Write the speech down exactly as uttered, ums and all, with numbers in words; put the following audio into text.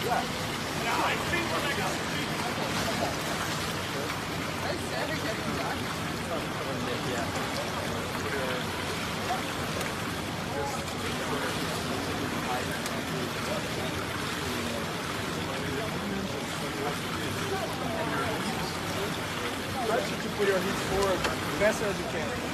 Try to put your hips forward as fast as you can.